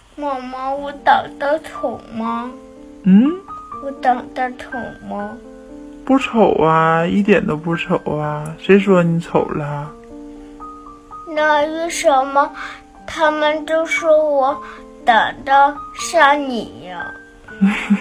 妈妈，我长得丑吗？我长得丑吗？ 不丑啊，一点都不丑啊，谁说你丑了？ 那为什么他们都说我长得像你呀？